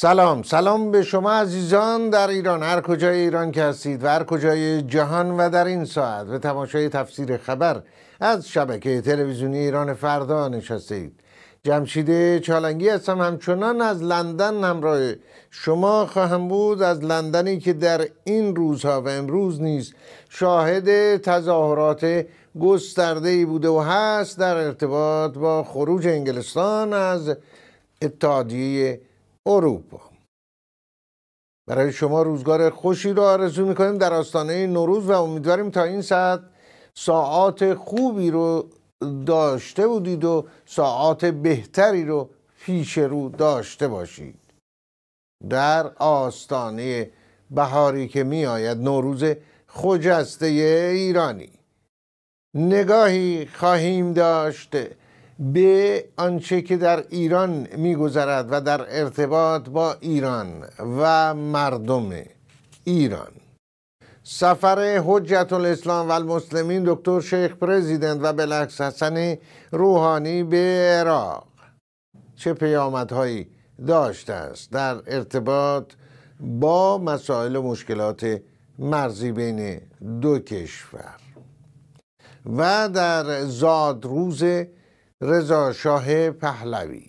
سلام به شما عزیزان در ایران، هر کجای ایران که هستید و هر کجای جهان و در این ساعت به تماشای تفسیر خبر از شبکه تلویزیونی ایران فردا نشستید. جمشید چالنگی هستم، همچنان از لندن همراه شما خواهم بود، از لندنی که در این روزها و امروز نیز شاهد تظاهرات گسترده‌ای بوده و هست در ارتباط با خروج انگلستان از اتحادیه اروپا. برای شما روزگار خوشی رو آرزو میکنیم در آستانه نوروز و امیدواریم تا این ساعات خوبی رو داشته بودید و ساعات بهتری رو پیش رو داشته باشید در آستانه بهاری که می آید، نوروز خجسته ایرانی. نگاهی خواهیم داشت به آنچه که در ایران می‌گذرد و در ارتباط با ایران و مردم ایران. سفر حجت الاسلام و المسلمین دکتر شیخ پرزیدنت و بالعکس حسن روحانی به عراق چه پیامدهایی داشته است در ارتباط با مسائل و مشکلات مرزی بین دو کشور. و در زادروز رضا شاه پهلوی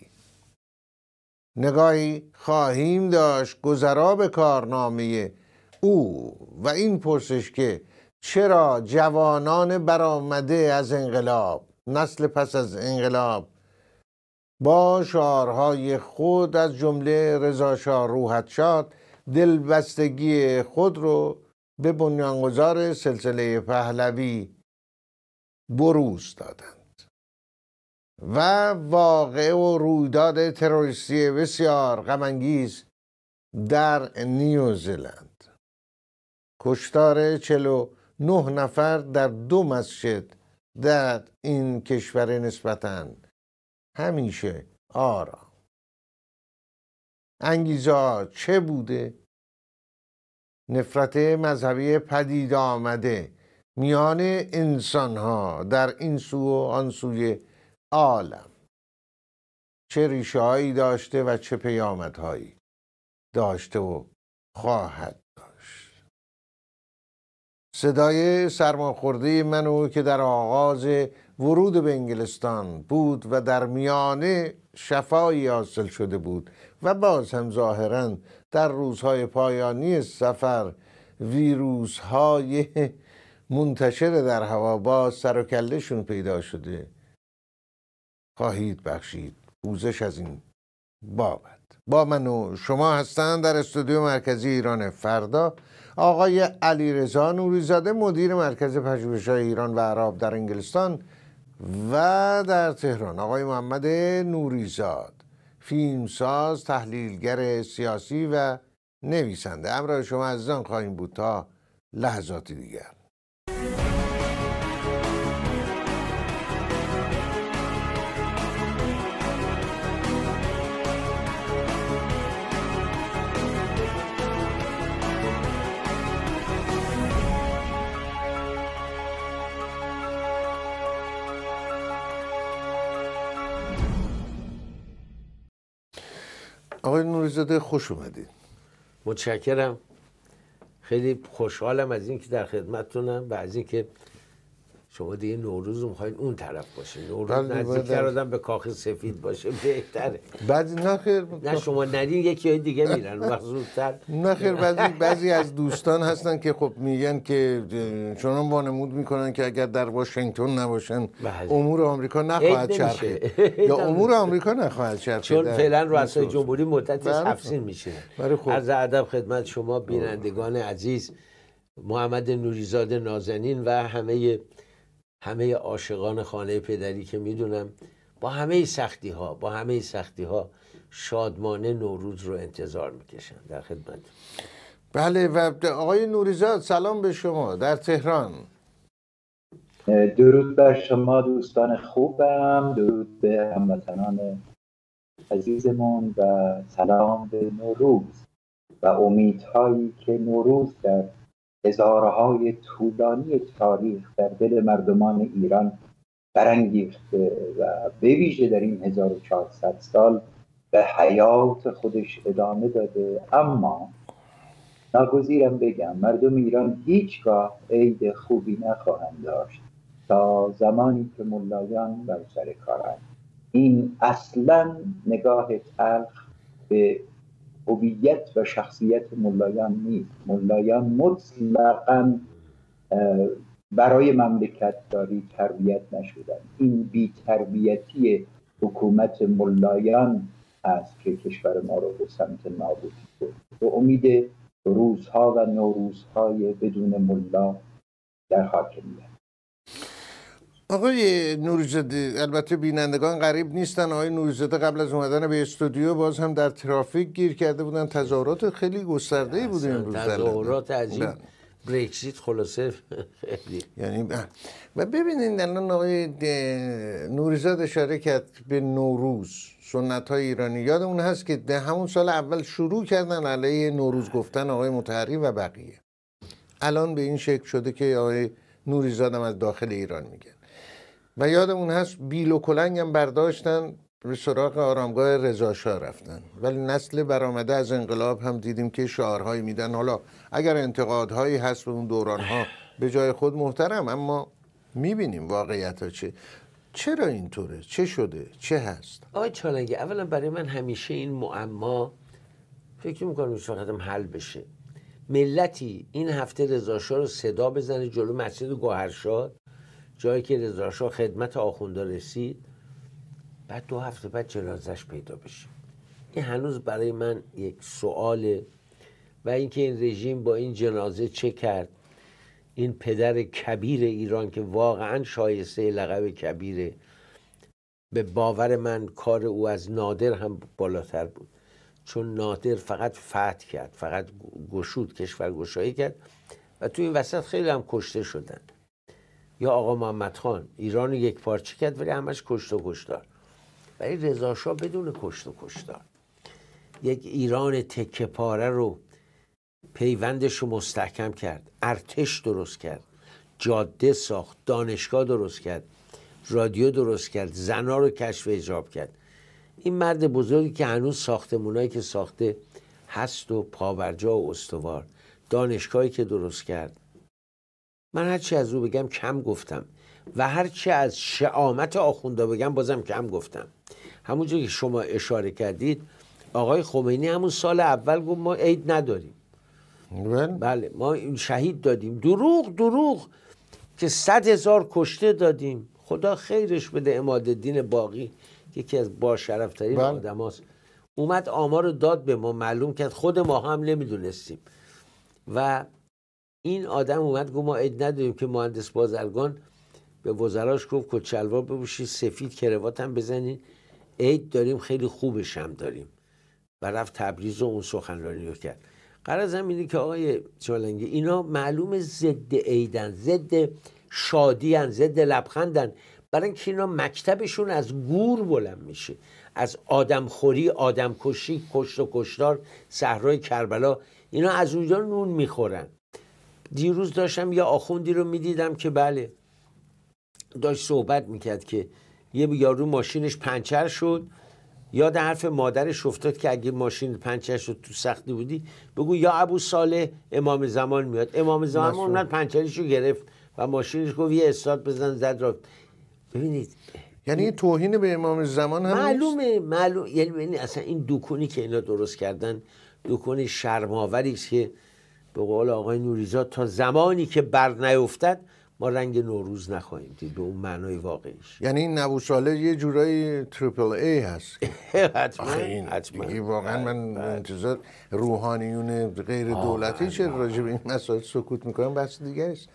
نگاهی خواهیم داشت گذرا به کارنامه او و این پرسش که چرا جوانان برآمده از انقلاب، نسل پس از انقلاب، با شعارهای خود از جمله رضا شاه روحت شاد دلبستگی خود رو به بنیانگذار سلسله پهلوی بروز دادند و واقع و رویداد تروریستی بسیار غم‌انگیز در نیوزلند، کشتار 49 نفر در 2 مسجد در این کشور نسبتاً همیشه آرام. انگیزه چه بوده؟ نفرت مذهبی پدید آمده میان انسان‌ها در این سو و آن سوی عالم چه ریشه هایی داشته و چه پیامدهایی داشته و خواهد داشت. صدای سرماخورده منو که در آغاز ورود به انگلستان بود و در میانه شفایی حاصل شده بود و باز هم ظاهراً در روزهای پایانی سفر ویروس های منتشر در هوا باز سر و کله‌شون پیدا شده، خواهید بخشید پوزش از این بابت. با من و شما هستند در استودیو مرکزی ایران فردا آقای علیرضا نوریزاده، مدیر مرکز پژوهش‌های ایران و اعراب در انگلستان و در تهران آقای محمد نوریزاد، فیلمساز، تحلیلگر سیاسی و نویسنده. همراه شما عزیزان خواهیم بود تا لحظات دیگر. آقای نوریزاده خوش اومدید. متشکرم، خیلی خوشحالم از این که در خدمتتونم و از این که شما دیگه نوروز رو میخواین اون طرف باشین. نوروز نزدیکتر آدم به کاخ سفید باشه بهتره. بعضی نه شما ندین یکی های دیگه میرن وقت زودتر. نه خیر، بعضی از دوستان هستن که خب میگن که چون وانمود میکنن که اگر در واشنگتن نباشن امور آمریکا نخواهد چرخید یا امور آمریکا نخواهد چرخید، چون فعلا رؤسای جمهوری مدت 7 سال میشینن. عرض ادب خدمت شما بینندگان عزیز، محمد نوریزاده نازنین و همه عاشقان خانه پدری که میدونم با همه سختی ها شادمانه نوروز رو انتظار میکشن. در خدمت. بله. و آقای نوریزاد سلام به شما در تهران. درود بر شما دوستان خوبم، درود به هموطنان عزیزمون و سلام به نوروز و امیدهایی که نوروز در هزارهای طولانی تاریخ در دل مردمان ایران برانگیخته و به ویژه در این 1400 سال به حیات خودش ادامه داده. اما ناگزیرم بگم مردم ایران هیچگاه عید خوبی نخواهند داشت تا زمانی که ملایان بر سر کارند. این اصلا نگاه تلخ به هویت و شخصیت ملایان نیست. ملایان مطلقاً برای مملکت داری تربیت نشدن. این بی تربیتی حکومت ملایان است که کشور ما رو به سمت نابودی برد. به امید روزها و نوروزهای بدون ملا در حاکمیت. آقای نوری‌زاده، البته بینندگان غریب نیستن، آقای نوری‌زاده قبل از اومدن به استودیو باز هم در ترافیک گیر کرده بودن. تظاهرات خیلی گسترده‌ای بود امروز. تظاهرات عجیب، برکزیت خلاصه خیلی. یعنی و ببینید الان آقای نوری‌زاده اشاره کرد به نوروز، سنت‌های ایرانی. یادمون هست که ده همون سال اول شروع کردن علیه نوروز گفتن آقای مطهری و بقیه. الان به این شکل شده که آقای نوری‌زاده از داخل ایران میگن. و یادمون هست بیل و کلنگ هم برداشتن به سراغ آرامگاه رضاشاه رفتن. ولی نسل برآمده از انقلاب هم دیدیم که شعارهایی میدن. حالا اگر انتقادهایی هست به اون دورانها به جای خود محترم، اما میبینیم واقعیت ها چرا اینطوره؟ چه شده؟ چه هست؟ آقای چالنگی، اولا برای من همیشه این معما فکر میکنم هیچ وقت هم حل بشه. ملتی این هفته رضاشاه رو صدا بزنه جلو مسجد گوهرشاد، جایی که رضاشاه خدمت آخوندا رسید، بعد 2 هفته بعد جنازش پیدا بشه. این هنوز برای من یک سواله. و اینکه این رژیم با این جنازه چه کرد، این پدر کبیر ایران که واقعا شایسته لقب کبیره، به باور من کار او از نادر هم بالاتر بود. چون نادر فقط فتح کرد، فقط گشود، کشور گشایی کرد و تو این وسط خیلی هم کشته شدن. یا آقا محمد خان ایران رو یک پارچه کرد ولی همش کشت و کشتار. ولی رضاشاه بدون کشت و کشتار یک ایران تکه پاره رو پیوندش رو مستحکم کرد، ارتش درست کرد، جاده ساخت، دانشگاه درست کرد، رادیو درست کرد، زنا رو کشف حجاب کرد. این مرد بزرگی که هنوز ساختمونایی که ساخته هست و پابرجا و استوار، دانشگاهی که درست کرد. من هرچی از او بگم کم گفتم و هرچی از شهامت آخوندا بگم بازم کم گفتم. همونجور که شما اشاره کردید آقای خمینی همون سال اول گفت ما عید نداریم. بله ما شهید دادیم. دروغ که 100,000 کشته دادیم. خدا خیرش بده عمادالدین باقی یکی از باشرفترین آدم هاست، اومد آمار داد به ما، معلوم کرد خود ما هم نمیدونستیم. و این آدم اومد گفت ما عید نداریم که مهندس بازرگان به وزراش گفت کچلوار بپوشید، سفید کروات هم بزنین، عید داریم، خیلی خوبش هم داریم. و رفت تبریز و اون سخنرانی رو کرد. غرضم اینه که آقای چالنگی اینا معلوم ضد عیدن، ضد شادیان، ضد لبخندن، برای اینکه اینا مکتبشون از گور بلند میشه، از آدمخوری، آدمکشی، کشت و کشتار، صحرای کربلا. اینا از اونجا نون میخورن. دیروز داشتم یه آخوندی رو میدیدم که بله داشت صحبت میکرد که یه یارو ماشینش پنچر شد، یاد حرف مادرش افتاد که اگه ماشین پنچر شد تو سختی بودی بگو یا ابو صالح امام زمان میاد. امام زمان اومد پنچرشو گرفت و ماشینش گفت یه استارت بزن زد رفت. ببینید یعنی توهین به امام زمان هم معلومه. یعنی اصلا این دکونی که اینا درست کردن دکون شرم‌آوری است که به قول آقای نوری‌زاده تا زمانی که بر نیفتد ما رنگ نوروز نخواهیم دید به اون معنای واقعیش. یعنی این ابو صالح یه جورایی تریپل ای هست. حتما. واقعا من انتظار روحانیون غیر دولتی چه راجع به این مسائل سکوت میکنم بحث دیگه است.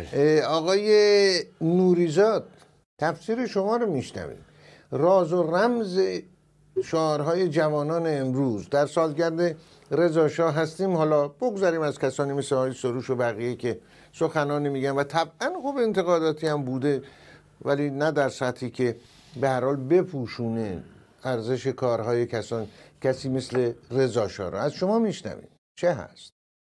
آقای نوری‌زاده تفسیر شما رو میشنویم. راز و رمز شعارهای جوانان امروز در سالگرد رضاشاه هستیم. حالا بگذاریم از کسانی مثل آقای سروش و بقیه که سخنانی میگن و طبعا خوب انتقاداتی هم بوده ولی نه در سطحی که به هر حال بپوشونه ارزش کارهای کسی مثل رضاشاه رو. از شما میشنویم چه هست؟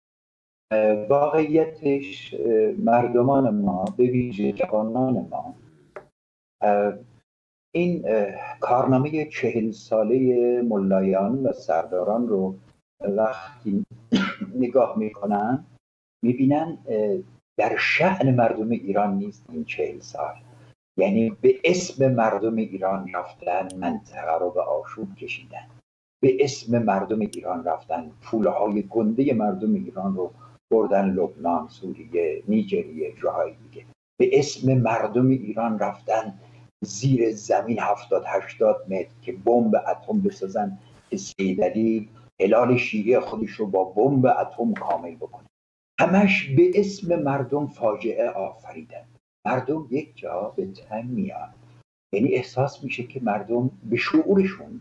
واقعیتش مردمان ما به ویژه جوانان ما این کارنامه 40 ساله ملایان و سرداران رو وقتی نگاه میکنن میبینن در شأن مردم ایران نیست این 40 سال. یعنی به اسم مردم ایران رفتن منطقه رو به آشوب کشیدن، به اسم مردم ایران رفتن پولهای گنده مردم ایران رو بردن لبنان، سوریه، نیجریه، جاهای دیگه. به اسم مردم ایران رفتن زیر زمین 70-80 متر که بمب اتم بسازن که سید علی هلال شیعه خودش رو با بمب اتم کامل بکنه. همش به اسم مردم فاجعه آفریدن. مردم یک جا به تن میان، یعنی احساس میشه که مردم به شعورشون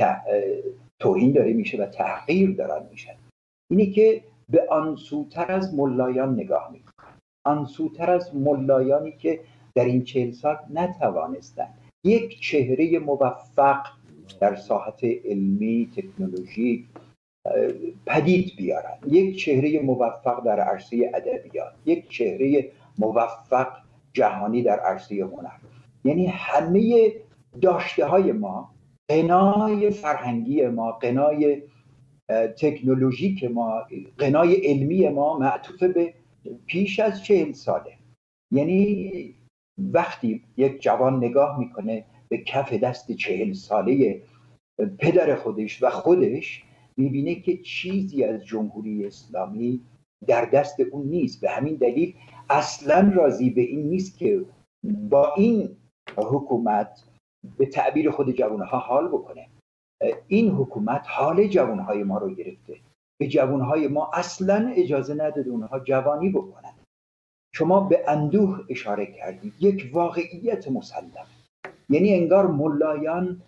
توهین داره میشه و تحقیر دارن میشن. اینی که به آنسوتر از ملایان نگاه میکنن، آنسوتر از ملایانی که در این 40 سال نتوانستن یک چهره موفق در ساحت علمی تکنولوژی پدید بیارن، یک چهره موفق در عرصه ادبیات، یک چهره موفق جهانی در عرصه هنر. یعنی همه داشته های ما، غنای فرهنگی ما، غنای تکنولوژیک ما، غنای علمی ما معطوف به پیش از 40 ساله. یعنی وقتی یک جوان نگاه میکنه به کف دست 40 ساله پدر خودش و خودش، میبینه که چیزی از جمهوری اسلامی در دست اون نیست. به همین دلیل اصلا راضی به این نیست که با این حکومت به تعبیر خود جوانها حال بکنه. این حکومت حال جوانهای ما رو گرفته، به جوانهای ما اصلا اجازه نداده اونها جوانی بکنن. شما به اندوه اشاره کردید، یک واقعیت مسلم. یعنی انگار ملایان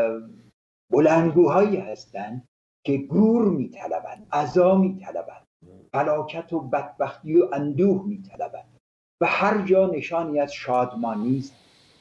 بلندگوهایی هستند که گور میطلبند، عزا میطلبند، فلاکت و بدبختی و اندوه میطلبند و هر جا نشانی از شادمانی است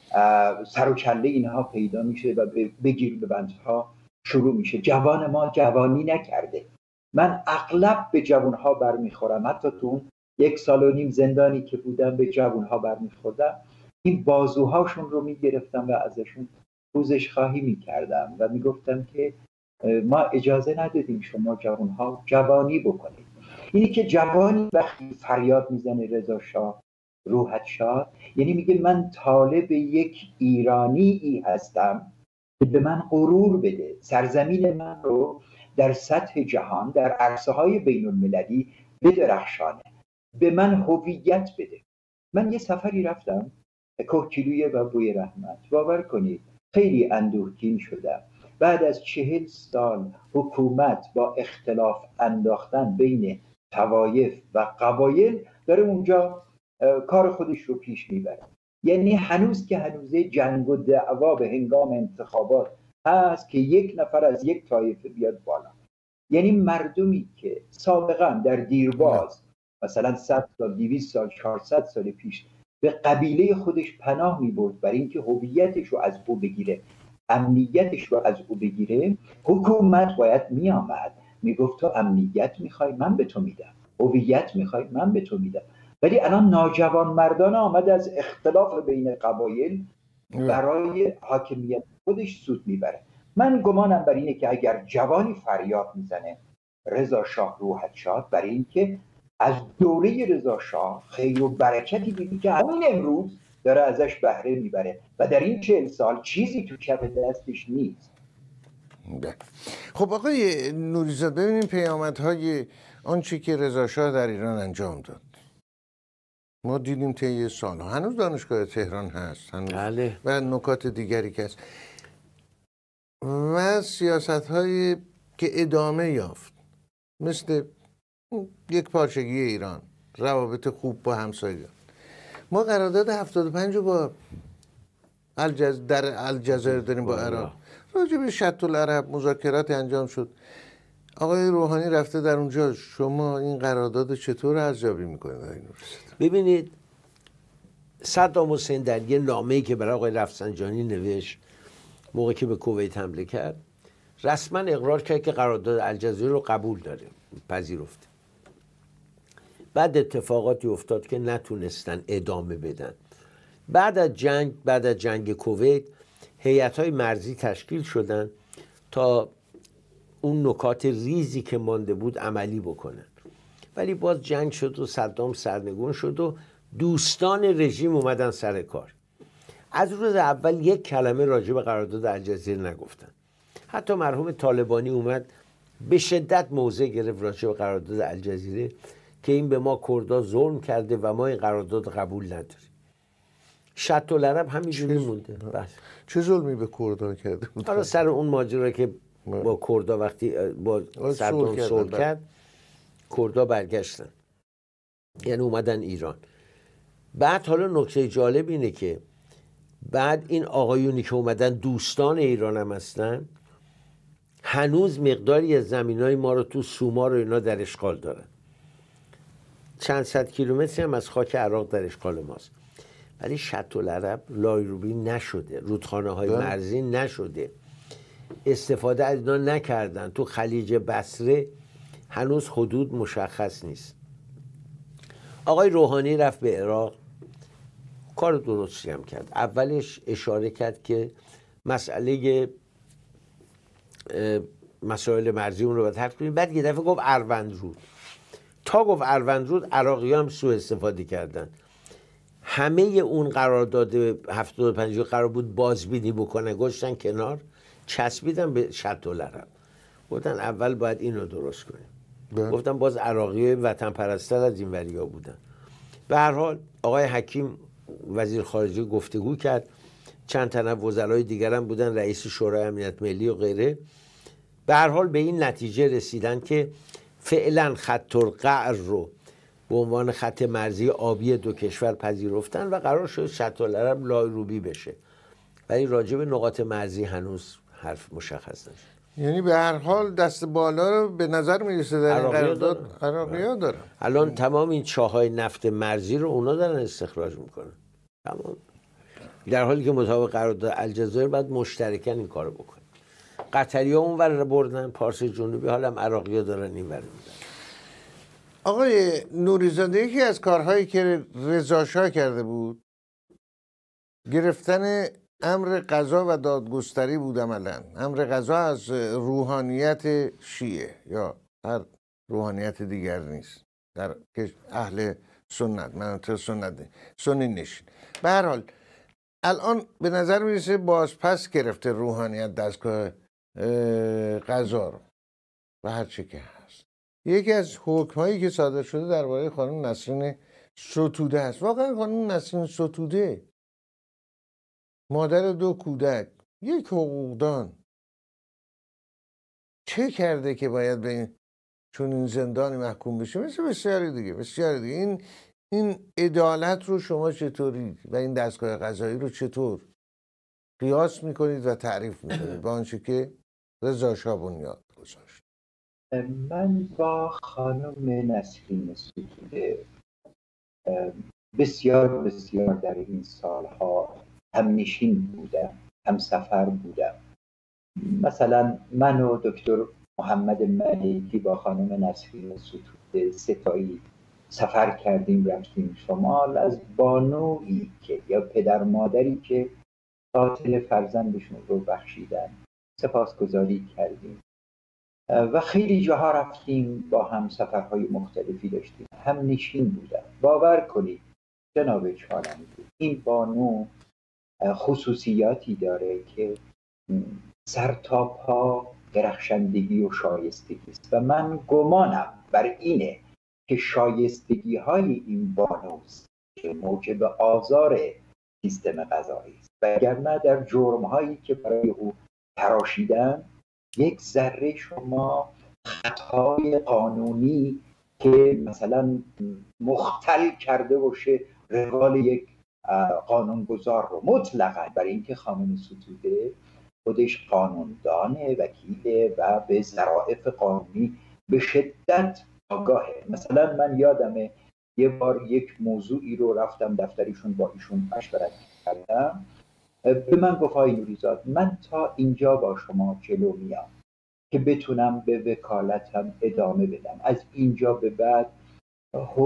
سر و کله اینها پیدا میشه و بگیر به بندها شروع میشه. جوان ما جوانی نکرده. من اغلب به جوانها برمیخورم، حتی تو 1.5 سال زندانی که بودم به جوانها برمیخوردم، این بازوهاشون رو میگرفتم و ازشون پوزش خواهی میکردم و میگفتم که ما اجازه ندادیم شما جوانها جوانی بکنید. اینی که جوانی وقتی فریاد میزنه رضا شاه روحت شاد، یعنی میگه من طالب یک ایرانی هستم که به من غرور بده، سرزمین من رو در سطح جهان در عرصه های بین المللی بدرخشانه، به من هویت بده. من یه سفری رفتم کوهگیلویه و بوی رحمت، باور کنید خیلی اندوهگین شدم. بعد از 40 سال حکومت با اختلاف انداختن بین طوایف و قبایل داره اونجا کار خودش رو پیش میبره. یعنی هنوز که هنوزه جنگ و دعوا به هنگام انتخابات هست که یک نفر از یک طایفه بیاد بالا. یعنی مردمی که سابقا در دیرباز مثلا 100 سال 200 سال 400 سال پیش به قبیله خودش پناه میبرد برای اینکه هویتش رو از او بگیره، امنیتش رو از او بگیره، حکومت باید میآمد میگفت تو امنیت میخوای من به تو میدم، هویت میخوای من به تو میدم. ولی الان ناجوان مردان آمده از اختلاف بین قبایل برای حاکمیت خودش سود میبره. من گمانم بر اینه که اگر جوانی فریاد میزنه رضا شاه روحت شاد، برای اینکه از دوره رضا شاه خیر و برکتی دیدی که همین امروز داره ازش بهره میبره و در این 40 سال چیزی تو کف دستش نیست. خب آقای نوری‌زاده، ببینیم پیامدهای آنچه که رضا شاه در ایران انجام داد. ما دیدیم طی سالها، هنوز دانشگاه تهران هست، هنوز بله. و نکات دیگری که هست و سیاست‌هایی که ادامه یافت، مثل یک پارچگی ایران، روابط خوب با همسایگان. ما قرارداد 75 رو با در الجزایر داریم با عراق، راجع به شط العرب مذاکرات انجام شد. آقای روحانی رفته در اونجا. شما این قرارداد چطور ارزیابی میکنید؟ ببینید صدام حسین در یه نامه‌ای که برای آقای رفسنجانی نوشت موقعی که به کویت حمله کرد، رسما اقرار کرد که قرارداد الجزایر رو قبول داره، پذیرفته. بعد اتفاقاتی افتاد که نتونستن ادامه بدن. بعد از جنگ کویت هیئت‌های مرزی تشکیل شدن تا اون نکات ریزی که مانده بود عملی بکنن. ولی باز جنگ شد و صدام سرنگون شد و دوستان رژیم اومدن سر کار. از روز اول یک کلمه راجع به قرارداد الجزیره نگفتن. حتی مرحوم طالبانی اومد به شدت موضع گرفت راجع به قرارداد الجزیره که این به ما کردا ظلم کرده و ما این قرارداد قبول نداریم. شط العرب همینجوری مونده. چه ظلمی به کردا کرده بود؟ حالا سر اون ماجرا که با کردا وقتی با صدام صلح کرد کردا برگشتن، یعنی اومدن ایران. بعد حالا نکته جالب اینه که بعد این آقایونی که اومدن دوستان ایران هم هستن، هنوز مقداری از زمینای ما رو تو سومار و اینا در اشغال دارن. چند صد کیلومتری هم از خاک عراق در اشغال ماست. ولی شط العرب لایروبی نشده، رودخانه های مرزی نشده، استفاده از اینا نکردن. تو خلیج بصره هنوز حدود مشخص نیست. آقای روحانی رفت به عراق، کار درستی هم کرد. اولش اشاره کرد که مسائل مرزی اون رو باید حل کنیم. بعد یه دفعه گفت اروندرود. تا گفت اروندرود عراقی هم سوء استفاده کردن. همه اون قرارداد 75 قرار بود بازبینی بکنه، گذاشتن کنار، چسبیدن به شط العرب. گفتن اول باید اینو درست کنیم. گفتن باز عراقی وطن پرستر از این وریا بودن. به هر حال آقای حکیم وزیر خارجه گفتگو کرد، چند تن وزرای دیگر هم بودن، رئیس شورای امنیت ملی و غیره. به هر حال به این نتیجه رسیدن که فعلا خط القعر رو به عنوان خط مرزی آبی دو کشور پذیرفتن و قرار شد شط العرب لایروبی بشه. ولی راجع به نقاط مرزی هنوز حرف مشخص نشد. یعنی به هر حال دست بالا رو به نظر میرسه در این قرارداد عراقی‌ها دارن. الان تمام این چاهای نفت مرزی رو اونا دارن استخراج میکنن. تمام. در حالی که مطابق قرارداد الجزایر باید مشترکاً این کارو بکنن. قطری‌ها اونور بردن، پارس جنوبی، حالا هم عراقی‌ها دارن اینور میدن. آقای نوری‌زاده، یکی از کارهایی که رضا شاه کرده بود گرفتن امر قضا و دادگستری بود. عملاً امر قضا از روحانیت شیعه یا هر روحانیت دیگر نیست، در اهل سنت، مناطق سنی نشین. به هر حال الان به نظر میرسه بازپس گرفته روحانیت دستگاه قضا رو و هر چه که هست. یکی از حکم‌هایی که صادر شده درباره خانم نسرین ستوده است. واقعا خانم نسرین ستوده، مادر 2 کودک، یک حقوقدان، چه کرده که باید به این چون این زندانی محکوم بشه؟ مثل بسیاری دیگه. این عدالت رو شما چطوری و این دستگاه قضایی رو چطور قیاس میکنید و تعریف میکنید با آنچه که رضا شاه بنیاد گذاشت؟ من با خانم نسرین ستوده بسیار در این سالها هم نشین بودم، هم سفر بودم. مثلا من و دکتر محمد ملیکی با خانم نسرین ستوده ستایی سفر کردیم، رفتیم شمال. از بانویی که یا پدر مادری که قاتل فرزندشون رو بخشیدن سپاسگزاری کردیم و خیلی جاها رفتیم، با هم سفرهای مختلفی داشتیم، هم نشین بودم. باور کنید جناب چالنگی، این بانو خصوصیاتی داره که سر تا پا درخشندگی و شایستگی است و من گمانم بر اینه که شایستگی های این بانوست که موجب آزار سیستم قضایی است، وگرنه در جرم هایی که برای او تراشیدن یک ذره شما خطای قانونی که مثلا مختل کرده باشه روال یک قانونگذار رو مطلقاً، برای اینکه خانم ستوده خودش قانوندانه، وکیله و به ظرافت قانونی به شدت آگاهه. مثلا من یادمه یه بار یک موضوعی رو رفتم دفتریشون با ایشون مشورت کردم، به من گفت آقای نوری‌زاده من تا اینجا با شما جلو میام که بتونم به وکالتم ادامه بدم. از اینجا به بعد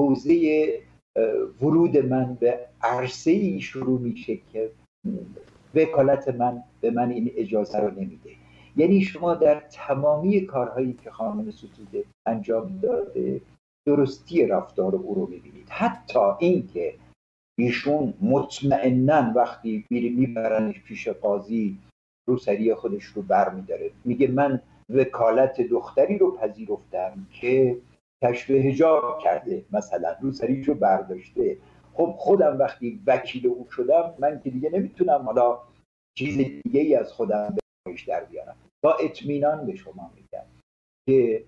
حوزه ورود من به عرصه‌ای شروع میشه که وکالت من به من این اجازه رو نمیده. یعنی شما در تمامی کارهایی که خانم ستوده انجام داده درستی رفتار او رو میبینید. حتی اینکه ایشون مطمئناً وقتی میبرنش پیش قاضی روسری خودش رو بر میداره، میگه من وکالت دختری رو پذیرفتم که کشف حجاب کرده، مثلا روسریش رو برداشته. خب خودم وقتی وکیل او شدم، من که دیگه نمیتونم حالا چیز دیگه ای از خودم بهش در بیارم. با اطمینان به شما میگم که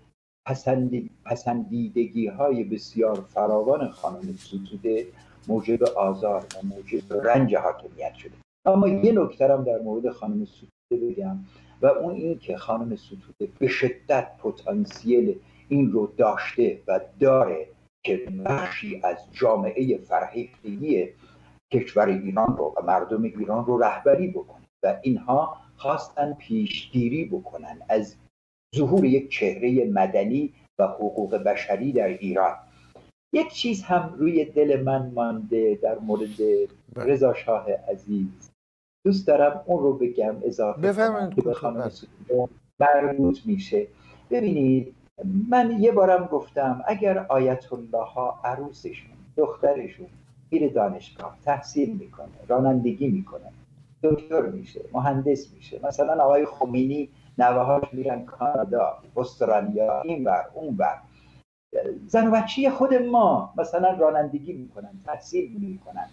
پسندیدگی های بسیار فراوان خانم ستوده موجب آزار و موجب رنج حاکمیت شده. اما یه نکته هم در مورد خانم ستوده بگم و اون این که خانم ستوده به شدت پتانسیل این رو داشته و داره که بخشی از جامعه فرهیختگی کشور ایران رو و مردم ایران رو رهبری بکنه و اینها خواستن پیشگیری بکنن از ظهور یک چهره مدنی و حقوق بشری در ایران. یک چیز هم روی دل من مانده در مورد رضا شاه عزیز، دوست دارم اون رو بگم اضافه کنم که به خانم ستوده مربوط میشه. ببینید من یه بارم گفتم اگر آیت الله ها عروسشون دخترشون میره دانشگاه تحصیل میکنه، رانندگی میکنه، دکتر میشه، مهندس میشه، مثلا آقای خمینی نوه‌هاش میرن کانادا، استرالیا، این ور اون ور، زن و بچه خود ما مثلا رانندگی میکنن، تحصیل میکنن،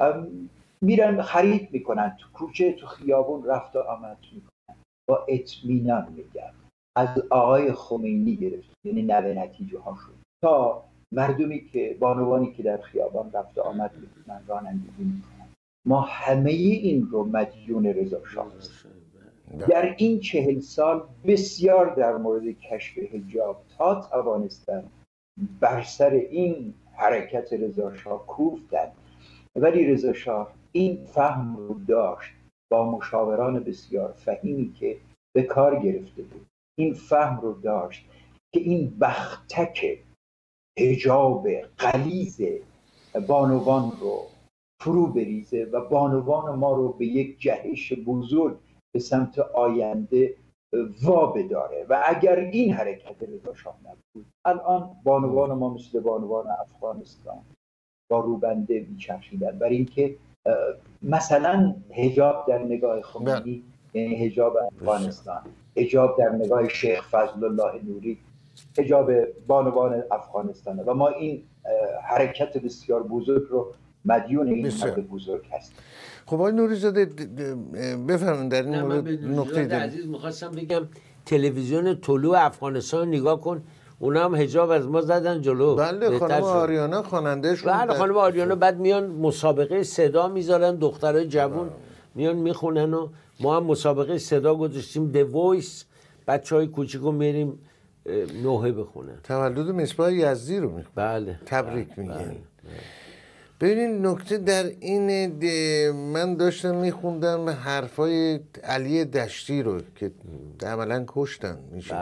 میرن خرید میکنن، تو کوچه تو خیابون رفت و آمد میکنن. با اطمینان میگم از آقای خمینی گرفت، یعنی نوه نتیجه ها شد، تا مردمی که بانوانی که در خیابان رفت و آمد میکنن، رانندگی میکنن، ما همه این رو مدیون رضا شاه هستیم. در این 40 سال بسیار در مورد کشف حجاب تا توانستن بر سر این حرکت رضا شاه کوفتن، ولی رضا شاه این فهم رو داشت، با مشاوران بسیار فهیمی که به کار گرفته بود این فهم رو داشت که این بختک حجاب غلیظ بانوان رو فرو بریزه و بانوان ما رو به یک جهش بزرگ به سمت آینده وا بداره. و اگر این حرکت رضا شاه نبود، الان بانوان ما مثل بانوان افغانستان با روبنده میچرخیدن. برای اینکه مثلا حجاب در نگاه خمینی یعنی حجاب افغانستان، حجاب در نگاه شیخ فضل الله نوری حجاب بانوان افغانستانه و ما این حرکت بسیار بزرگ رو مدیون این مرد بزرگ هستیم. خب آقای نوری‌زاده بفرمایید در این مورد نکته عزیز می‌خواستم بگم تلویزیون طلوع افغانستان نگاه کن، اونا هم حجاب از ما زدن جلو. بله خانم آریانا خواننده شون. بله خانم آریانا بعد میان مسابقه صدا میذارن، دخترای جوون میان میخونن و ما هم مسابقه صدا گذاشتیم The Voice، بچهای کوچیکو میریم نوحه بخونن. تولد مصباح یزدی رو بله تبریک میگن. ببینید نکته در این من داشتم میخوندم حرفای علی دشتی رو که عملا کشتن میشه.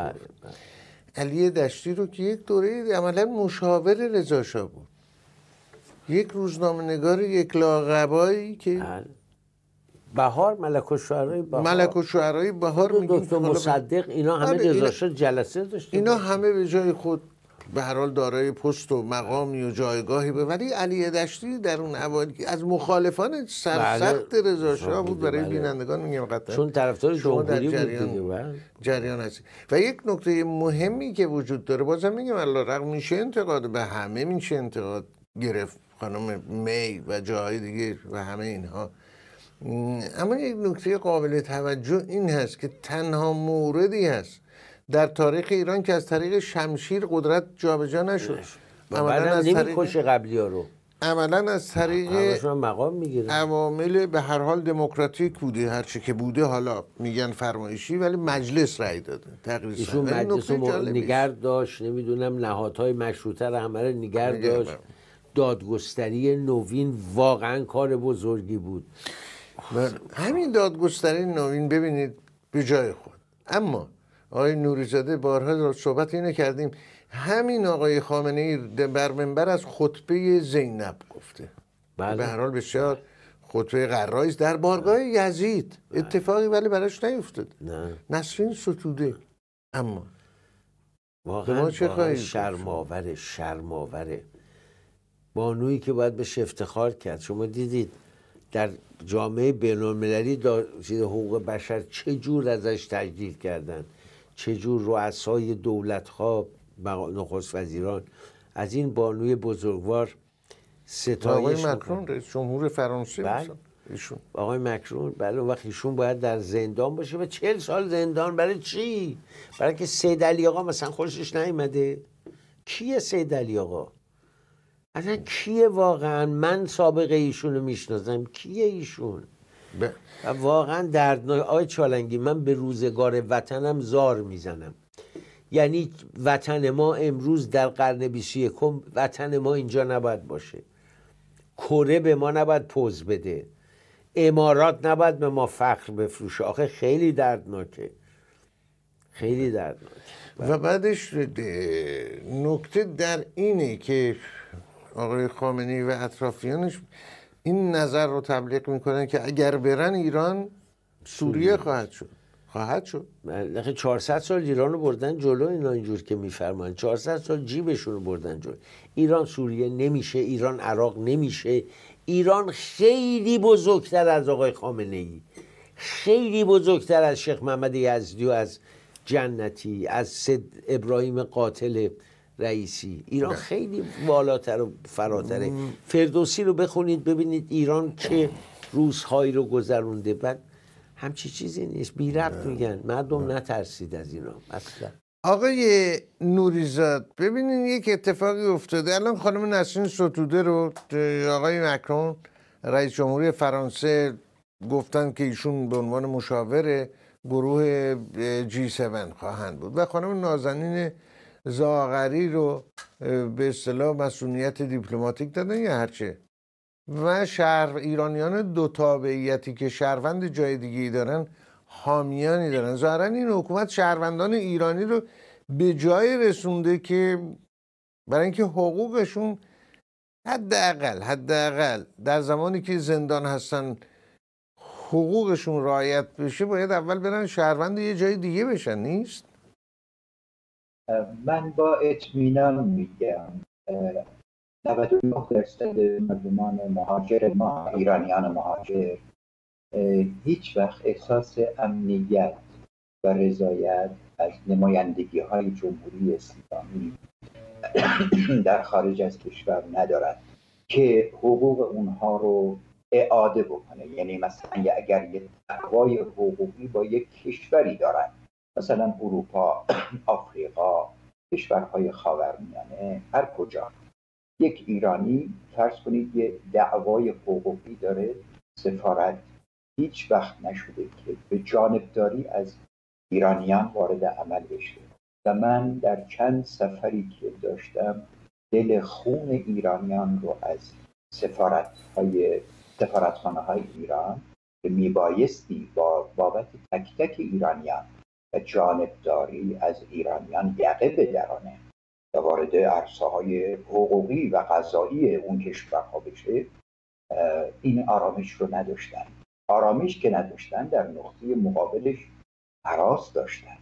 علی دشتی رو که یک دوره عملا مشاور رضا شاه بود، یک روزنامه‌نگار یک لاقبایی که بهار ملک الشعرای بهار دکتر مصدق اینا همه رضا شاه جلسه داشتن، اینا همه به جای خود به هر حال دارای پست و مقامی و جایگاهی بود. ولی علی دشتی در اون اوایل از مخالفان سرسخت رضا شاه بود. برای بینندگان میگم قطعا چون طرفدار جمهوری بود جریان هست. و یک نکته مهمی که وجود داره، بازم میگم الله رغم میشه انتقاد به همه میشه انتقاد گرفت، خانم می و جاهای دیگه و همه اینها، اما یک نکته قابل توجه این هست که تنها موردی هست در تاریخ ایران که از طریق شمشیر قدرت جابجا نشد. عملاً از نمی‌کشه قبلی‌ها رو، عملاً از طریق مقام میگیره، عوامل به هر حال دموکراتیک بوده، هر چه که بوده، حالا میگن فرمایشی ولی مجلس رأی داده تقریبا. ایشون مجلس رو نگار داشت، نمیدونم نهادهای مشروطه رو همه رو نگار داشت. دادگستری نوین واقعا کار بزرگی بود. همین دادگستری نوین ببینید به جای خود. اما آقای نوری‌زاده بارها صحبت اینو کردیم، همین آقای خامنه‌ای بر منبر از خطبه زینب گفته. بله. به هر حال بسیار خطبه قرایی در بارگاه یزید. اتفاقی ولی براش نیفتاد. نه نسرین ستوده. اما واقعا شرماوره. بانویی که باید بهش افتخار کرد. شما دیدید در جامعه بین‌المللی حقوق بشر چه جور ازش تجدید کردن، چه جور رؤسای دولت‌ها، نخست وزیران از این بانوی بزرگوار ستایش. آقای مکرون رئیس جمهور فرانسه بله. آقای مکرون بله، وقت ایشون باید در زندان باشه و 40 سال زندان. برای چی؟ برای که سید علی آقا مثلا خوشش نیامده. کیه سید علی آقا؟ اصلا کیه واقعا؟ من سابقه ایشونو میشناسم. کیه ایشون؟ و واقعا دردناک. آقای چالنگی، من به روزگار وطنم زار میزنم. یعنی وطن ما امروز در قرن 21 وطن ما اینجا نباید باشه. کره به ما نباید پوز بده، امارات نباید به ما فخر بفروشه. آخه خیلی دردناکه، خیلی دردناکه. و بعدش نکته در اینه که آقای خامنه‌ای و اطرافیانش این نظر رو تبلیغ میکنن که اگر برن ایران سوریه خواهد شد. 400 سال ایران رو بردن جلو اینا، اینجور که میفرمان 400 سال جیبشون رو بردن جلو. ایران سوریه نمیشه، ایران عراق نمیشه. ایران خیلی بزرگتر از آقای خامنه‌ای، خیلی بزرگتر از شیخ محمد یزدی و از جنتی، از سید ابراهیم قاتل رئیسی. ایران خیلی بالاتر و فراتره. فردوسی رو بخونید ببینید ایران چه روزهایی رو گذرونده. بعد همچی چیزی نیست، بی ربط میگن. مردم نترسید از اینا اصلا. آقای نوریزاد ببینید یک اتفاقی افتاده. الان خانم نسرین ستوده رو آقای مکرون رئیس جمهوری فرانسه گفتن که ایشون به عنوان مشاور گروه G7 خواهند بود و خانم نازنین زاغری رو به اصطلاح مسئولیت دیپلماتیک دادن یا هرچه. و ایرانیان دو تابعیتی که شهروند جای دیگه‌ای دارن حامیانی دارن. ظاهراً این حکومت شهروندان ایرانی رو به جای رسونده که برای اینکه حقوقشون حداقل در زمانی که زندان هستن حقوقشون رعایت بشه، باید اول برن شهروند یه جای دیگه بشن. نیست؟ من با اطمینان میگم 99% مردمان مهاجر ما، ایرانیان مهاجر، هیچ وقت احساس امنیت و رضایت از نمایندگی های جمهوری اسلامی در خارج از کشور ندارد که حقوق اونها رو اعاده بکنه. یعنی مثلا اگر یک دعوای حقوقی با یک کشوری دارن، مثلا اروپا، آفریقا، کشورهای خاورمیانه، هر کجا، یک ایرانی فرض کنید یه دعوای حقوقی داره، سفارت هیچ وقت نشده که به جانبداری از ایرانیان وارد عمل بشه. و من در چند سفری که داشتم دل خون ایرانیان رو از سفارتخانه های ایران که میبایستی با بابت تک تک ایرانیان و جانبداری از ایرانیان یقه بدرانه و وارد عرصه‌های حقوقی و قضایی اون کشورها بشه، این آرامش رو نداشتن. آرامش که نداشتن، در نقطه مقابلش هراس داشتن.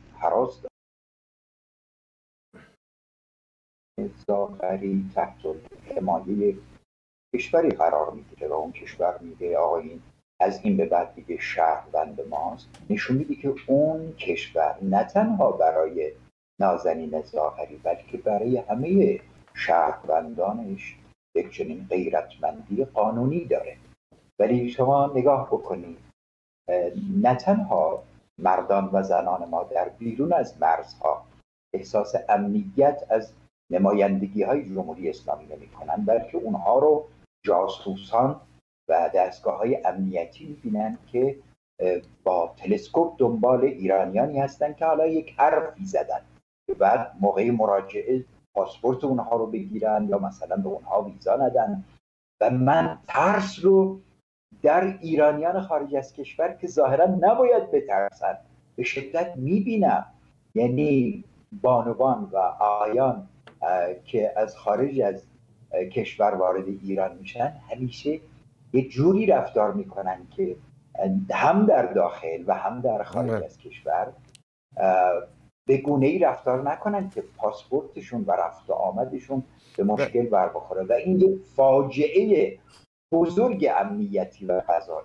زاغری تحت حمایه کشوری قرار میگیره و اون کشور میگه آقا این از این به بعد دیگه شهروند ماست. نشون میده که اون کشور نه تنها برای نازنین زاغری بلکه برای همه شهروندانش یک چنین غیرتمندی قانونی داره. ولی شما نگاه بکنید، نه تنها مردان و زنان ما در بیرون از مرزها احساس امنیت از نمایندگی های جمهوری اسلامی نمی کنند، بلکه اونها رو جاسوسان و دستگاه های امنیتی می‌بینن که با تلسکوپ دنبال ایرانیانی هستن که حالا یک حرفی زدن که بعد موقع مراجعه پاسپورت اونها رو بگیرن یا مثلا به اونها ویزا ندن. و من ترس رو در ایرانیان خارج از کشور که ظاهرا نباید بترسن به شدت میبینم. یعنی بانوان و آقایان که از خارج از کشور وارد ایران میشن همیشه یه جوری رفتار میکنن که هم در داخل و هم در خارج از کشور به گونه‌ای رفتار نکنن که پاسپورتشون و رفت و آمدشون به مشکل بر بخوره و این یک فاجعه بزرگ امنیتی و قضایی.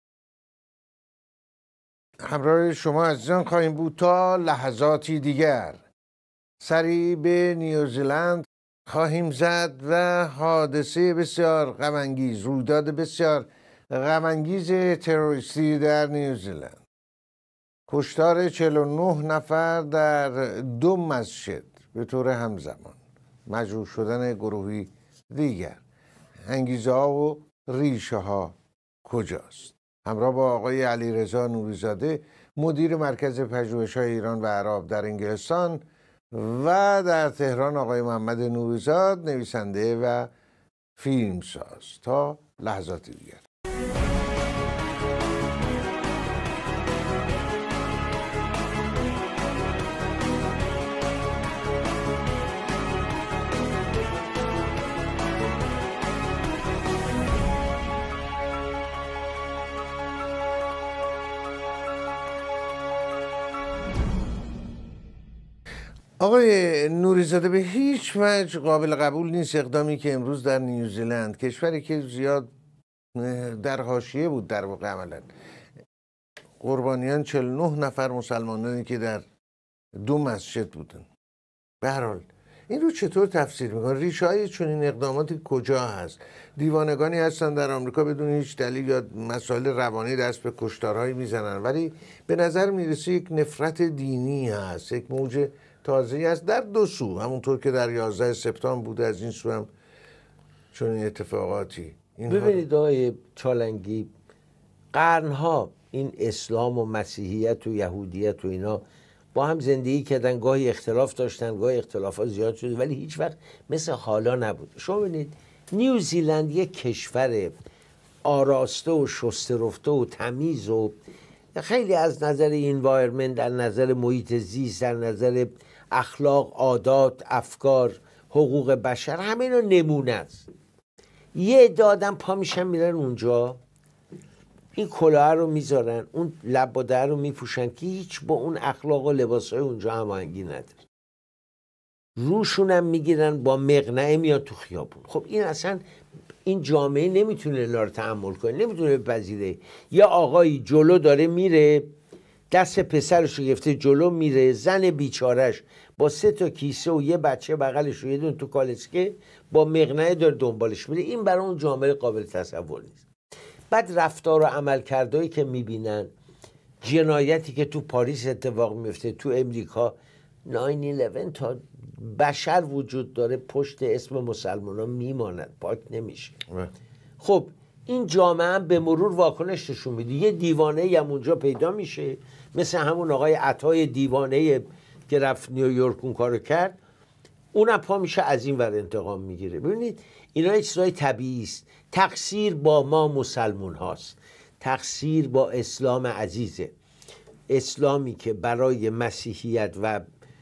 همراه شما عزیزان خواهیم بود تا لحظاتی دیگر. سری به نیوزیلند خواهیم زد و حادثه بسیار غم‌انگیز، رویداد بسیار غم‌انگیز تروریستی در نیوزیلند. کشتار 49 نفر در 2 مسجد به طور همزمان، مجروح شدن گروهی دیگر. انگیزه ها و ریشه ها کجاست؟ همراه با آقای علیرضا نوری‌زاده، مدیر مرکز پژوهش‌های ایران و عرب در انگلستان، و در تهران آقای محمد نوری‌زاد، نویسنده و فیلمساز. تا لحظات دیگر. آقای نوری‌زاده، به هیچ وجه قابل قبول نیست اقدامی که امروز در نیوزیلند، کشوری که زیاد در حاشیه بود در واقع عملا، قربانیان 49 نفر مسلمانانی که در 2 مسجد بودن. به هر حال این رو چطور تفسیر میکنن؟ ریشه های چنین اقداماتی کجا هست؟ دیوانگانی هستن در آمریکا بدون هیچ دلیل یا مسائل روانی دست به کشتارهایی میزنن، ولی به نظر میرسه یک نفرت دینی هست، یک موج تازه‌ای است در 2 سو، همونطور که در 11 سپتامبر بوده، از این سو هم چنین اتفاقاتی. ببینید آقای چالنگی، قرنها این اسلام و مسیحیت و یهودیت و اینا با هم زندگی کردن، گاهی اختلاف داشتن، گاهی اختلافات زیاد شده، ولی هیچ وقت مثل حالا نبود. شما ببینید نیوزیلند یک کشور آراسته و شسته رفته و تمیز و خیلی از نظر انوایرمنت، در نظر محیط زیست، در نظر اخلاق، عادات، افکار، حقوق بشر، همه اینا نمونه است. یه عده آدم پا میشن میرن اونجا، این کلاه رو میذارن، اون لباده رو میپوشن که هیچ با اون اخلاق و لباسای اونجا هماهنگی نداره. روشون هم میگیرن، با مقنعه میاد تو خیابون. خب این اصلا این جامعه نمیتونه اینا رو تحمل کنه، نمیتونه بپذیره. یه آقایی جلو داره میره، دست پسرش رو گرفته جلو میره، زن بیچارش با 3 تا کیسه و یه بچه بغلش و یه دون تو کالسکه با مقنعه داره دنبالش میره. این برای اون جامعه قابل تصور نیست. بعد رفتار و عملکردهایی که میبینن، جنایتی که تو پاریس اتفاق میفته، تو امریکا 9/11، تا بشر وجود داره پشت اسم مسلمان ها میماند، پاک نمیشه. خب این جامعه هم به مرور واکنش نشون میده. یه دیوانه هم اونجا پیدا میشه، مثل همون آقای عطای دیوانه که رفت نیویورک اون کارو کرد، اونم پا میشه از این ور انتقام میگیره. ببینید اینا یه چیزای طبیعی است. تقصیر با ما مسلمون هاست، تقصیر با اسلام عزیزه، اسلامی که برای مسیحیت و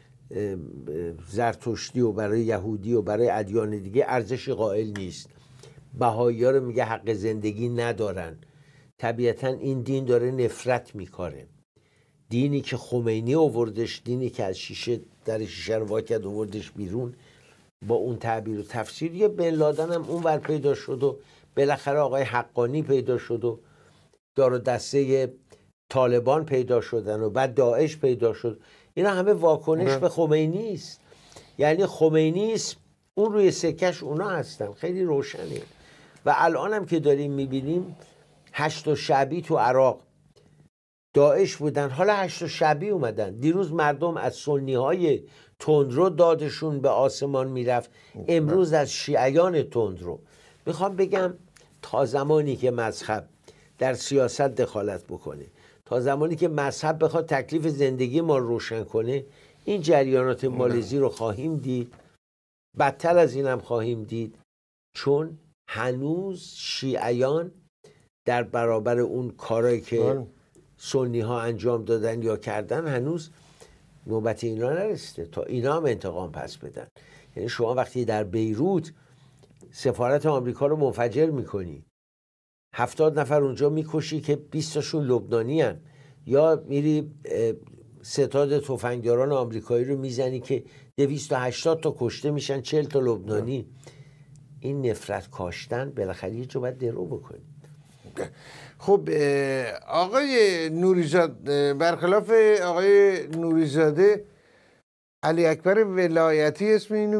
زرتشتی و برای یهودی و برای ادیان دیگه ارزش قائل نیست. بهائی‌ها رو میگه حق زندگی ندارن. طبیعتا این دین داره نفرت میکاره. دینی که خمینی آوردش، دینی که از شیشه در شیشه رو واکد آوردش بیرون، با اون تعبیر و تفسیر. یه بن لادن هم اون ور پیدا شد و بالاخره آقای حقانی پیدا شد و دار و دسته طالبان پیدا شدن و بعد داعش پیدا شد. اینا همه واکنش به خمینی است. یعنی خمینی است، اون روی سکش اونا هستن، خیلی روشنه. و الان هم که داریم میبینیم 8 شعبی تو عراق داعش بودن، حالا 8 شعبی اومدن. دیروز مردم از سنی های تندرو دادشون به آسمان میرفت، امروز از شیعیان تندرو. میخوام بگم تا زمانی که مذهب در سیاست دخالت بکنه، تا زمانی که مذهب بخواد تکلیف زندگی ما روشن کنه، این جریانات مالزی رو خواهیم دید، بدتر از اینم خواهیم دید. چون هنوز شیعیان در برابر اون کارایی که سنی ها انجام دادن یا کردن، هنوز نوبت اینا نرسیده تا اینا هم انتقام پس بدن. یعنی شما وقتی در بیروت سفارت آمریکا رو منفجر میکنی، 70 نفر اونجا میکشی که 20 تاشون لبنانی هن. یا میری ستاد تفنگداران آمریکایی رو میزنی که 280 تا کشته میشن، 40 تا لبنانی. این نفرت کاشتن بالاخره یه جا باید درو بکنی. خب آقای نوریزاده، برخلاف آقای نوریزاده، علی اکبر ولایتی اسم اینو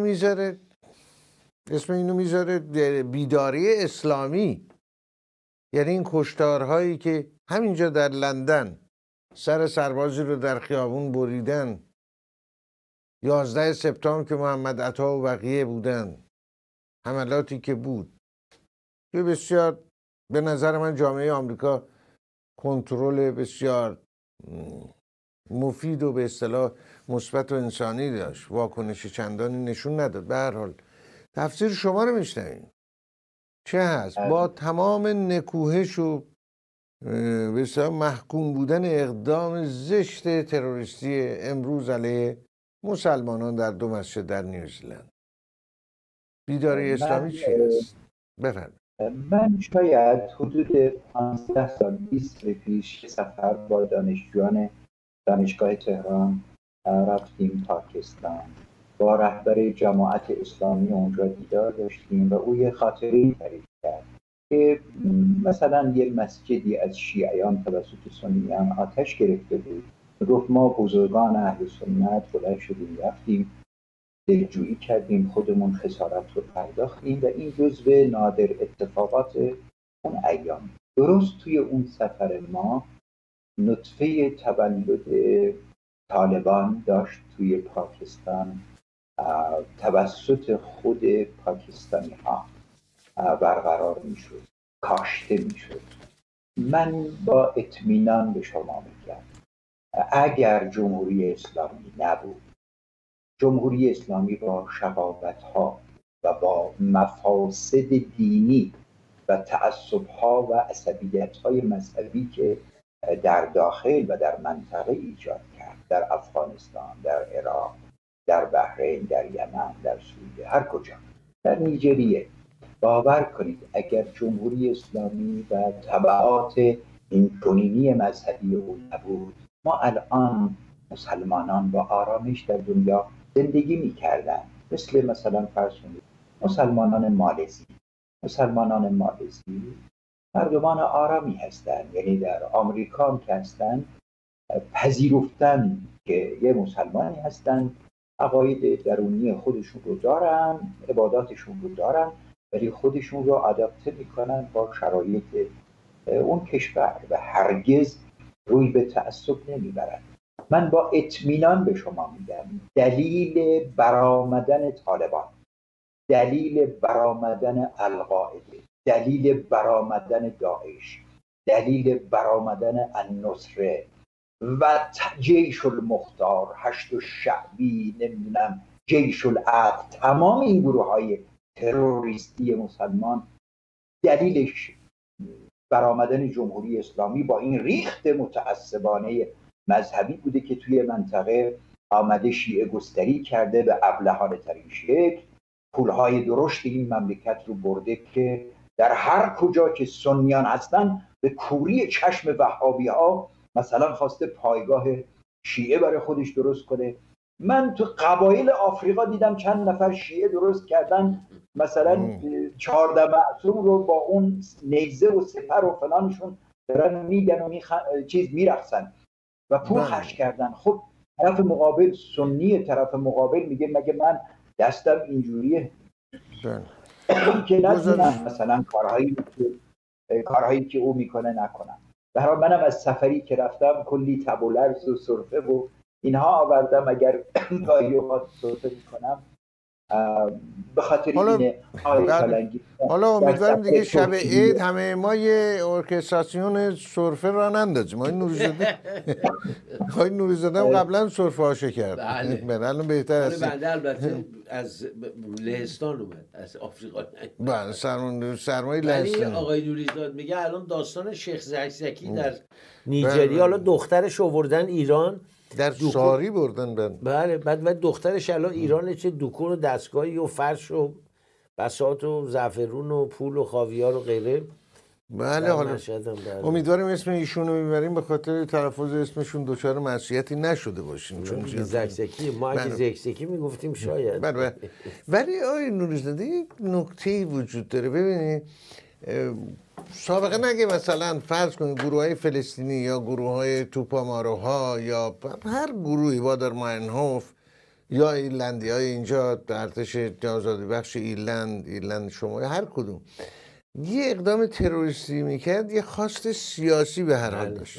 میذاره بیداری اسلامی. یعنی این کشتارهایی که همینجا در لندن سر سربازی رو در خیابون بریدن، 11 سپتامبر که محمد عطا و بقیه بودن، حملاتی که بود، که بسیار به نظر من جامعه آمریکا کنترل بسیار مفید و به اصطلاح مثبت و انسانی داشت، واکنش چندانی نشون نداد. به هر حال تفسیر شما رو میشنویم چه هست با تمام نکوهش و به اصطلاح محکوم بودن اقدام زشت تروریستی امروز علیه مسلمانان در 2 مسجد در نیوزیلند. بیداری اسلامی چی است؟ بفرمایید. من شاید حدود 15 سال 20 سال پیش که سفر با دانشجویان دانشگاه تهران رفتیم پاکستان، با رهبر جماعت اسلامی اونجا دیدار داشتیم و او یه خاطره تعریف کرد که مثلا یه مسجدی از شیعیان توسط سنیان آتش گرفته بود. گفت ما بزرگان اهل سنت بلند شدیم رفتیم دلجویی کردیم، خودمون خسارت رو پرداختیم و این جزو نادر اتفاقات اون ایام. درست توی اون سفر ما نطفه تولد طالبان داشت توی پاکستان توسط خود پاکستانی ها برقرار می شد، کاشته می شد. من با اطمینان به شما میگم اگر جمهوری اسلامی نبود، جمهوری اسلامی با شقاوت‌ها و با مفاسد دینی و تعصب‌ها و عصبیت‌های مذهبی که در داخل و در منطقه ایجاد کرد، در افغانستان، در عراق، در بحرین، در یمن، در سوریه، هر کجا، در نیجریه، باور کنید اگر جمهوری اسلامی و تبعات این کنینی مذهبی او نبود، ما الان مسلمانان با آرامش در دنیا زندگی می‌کردن. مثلا فرض کنید مسلمانان مالزی مردمان آرامی هستند، یعنی در آمریکا هم که هستن پذیرفتن که یه مسلمانی هستن، عقاید درونی خودشون رو دارن، عباداتشون رو دارن، ولی خودشون رو آداپته میکنن با شرایط اون کشور و هرگز روی به تعصب نمیبرن. من با اطمینان به شما میگم دلیل برآمدن طالبان، دلیل برآمدن القاعده، دلیل برآمدن داعش، دلیل برآمدن النصره و جیش المختار، هشت الشعبی، نمیدونم جیش العدل، تمام این گروه های تروریستی مسلمان، دلیلش برآمدن جمهوری اسلامی با این ریخت متعصبانه مذهبی بوده که توی منطقه آمده شیعه گستری کرده به ابلهانه ترین شکل، پولهای درشت این مملکت رو برده که در هر کجا که سنیان هستن به کوری چشم وهابی ها مثلا خواسته پایگاه شیعه برای خودش درست کنه. من تو قبایل آفریقا دیدم چند نفر شیعه درست کردن، مثلا 14 معصوم رو با اون نیزه و سپر و فلانشون دارن میگن و میرقصن و پول خرج کردن. خب طرف مقابل سنی، طرف مقابل میگه مگه من دستم اینجوریه؟ این که نتونم مثلا کارهایی که او میکنه نکنم. برای منم از سفری که رفتم کلی تب و لرز و سرفه و اینها آوردم، اگر گاهی اوقات سرفه میکنم به خاطر اینه. حالا امیدوارم دیگه شب عید همه ما یه ارکستراسیون سرفه را نندازیم. آقای نوریزاده هم قبلا سرفه هاشو کرد. بله بهتر است. بنده البته از لهستان اومد، از آفریقا. بله سرمایه لهستان. آقای نوریزاده میگه الان داستان شیخ زکزکی در نیجریه، حالا دخترش آوردن ایران، در ساری بردن. بله بعد دخترش الان ایران چه دکون و دستگاهی و فرش و بساط و زعفرون و پول و خاویار و غیره بله حالا امیدواریم اسم ایشون رو میبریم به خاطر تلفظ اسمشون دچار معصیتی نشده باشیم، چون زکزکی ما اگه زکزکی میگفتیم شاید. بله. ولی آقای نوری‌زاده یک نکته‌ای وجود داره. ببینید سابقه نگه مثلا فرض کنید گروه‌های فلسطینی یا گروه‌های توپاماروها یا هر گروهی بادر ماینهوف یا ایرلندی‌های اینجا در ارتش آزادی بخش ایرلند شمالی، هر کدوم یه اقدام تروریستی میکرد یه خواست سیاسی به هر حال داشت.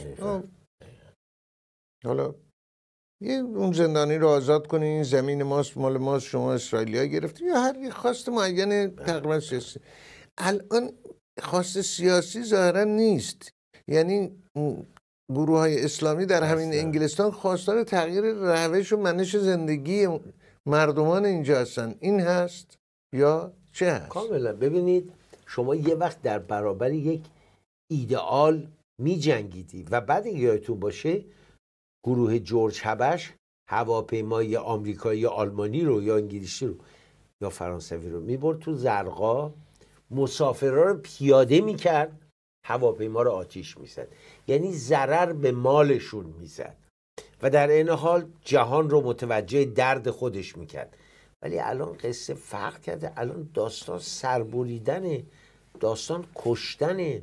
حالا اون زندانی رو آزاد کنین، این زمین ماست، مال ماست، شما اسرائیلی‌ها گرفتین، یا هر یه خواست معین تقریبا سیاسی. الان خواست سیاسی ظاهرا نیست. یعنی گروه های اسلامی در همین انگلستان خواستار تغییر روش و منش زندگی مردمان اینجا هستن. این هست یا چه هست؟ کاملا. ببینید شما یه وقت در برابر یک ایدئال می جنگیدی و بعد یادتون باشه گروه جورج هبش هواپیمای آمریکایی یا آلمانی رو یا انگلیسی رو یا فرانسوی رو میبرد تو زرقا، مسافرها رو پیاده میکرد، هواپیما رو آتیش میزد، یعنی ضرر به مالشون میزد و در این حال جهان رو متوجه درد خودش میکرد. ولی الان قصه فرق کرده، الان داستان سربریدنه، داستان کشتنه.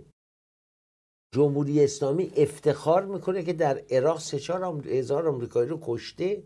جمهوری اسلامی افتخار میکنه که در عراق 3-4 هزار آمریکایی رو کشته.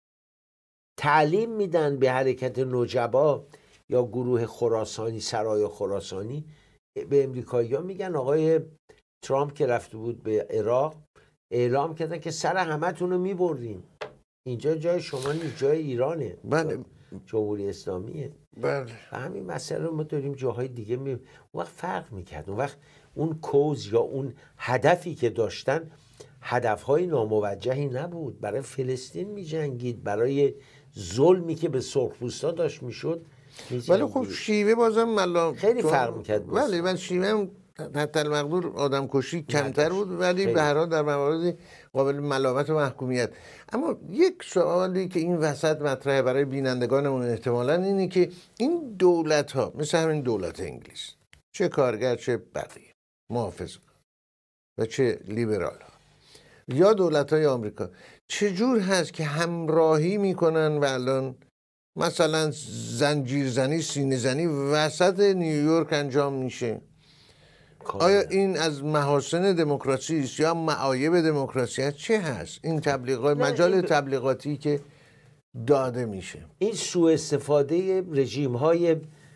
تعلیم میدن به حرکت نجبا یا گروه خراسانی، سرای خراسانی، به امریکایی‌ها میگن آقای ترامپ که رفته بود به عراق اعلام کردن که سر همتون رو میبریم، اینجا جای شما نیست، جای ایرانه. بله. جمهوری اسلامیه. بله. و همین مسئله رو ما داریم جاهای دیگه اون وقت فرق میکرد. اون وقت اون کوز یا اون هدفی که داشتن هدفهای ناموجهی نبود. برای فلسطین میجنگید، برای ظلمی که به سرخپوستا داشت میشد. ولی خب شیوه بازم خیلی فرق میکرد. ولی من شیوه هم حتی المقدور آدم کشی کمتر بود، ولی به هر حال در مواردی قابل ملامت و محکومیت. اما یک سوالی که این وسط مطرحه برای بینندگانمون احتمالاً اینه که این دولت ها مثل همین دولت انگلیس، چه کارگر چه بقیه، محافظ و چه لیبرال ها، یا دولت های آمریکا، چجور هست که همراهی میکنن و الان مثلا زنجیرزنی، سینه زنی وسط نیویورک انجام میشه؟ آیا این از محاسن دموکراسی است یا معایب دموکراسی چه هست؟ این تبلیغات، مجال تبلیغاتی که داده میشه، این سوء استفاده رژیم های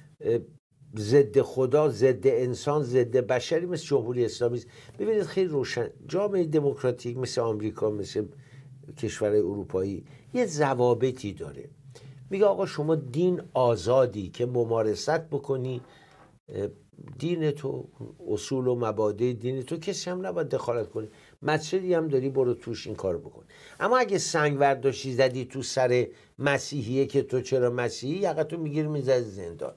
ضد خدا، ضد انسان، ضد بشری مثل جمهوری اسلامی است. ببینید خیلی روشن، جامعه دموکراتیک مثل آمریکا، مثل کشورهای اروپایی یه ضوابطی داره. میگه آقا شما دین آزادی که ممارست بکنی، دین تو، اصول و مبادئ دین تو، کسی هم نباید دخالت کنه. مسجدی هم داری برو توش این کار بکن. اما اگه سنگ برداشتی زدی تو سر مسیحیه که تو چرا مسیحی، یقتو میگیری میزد زندان.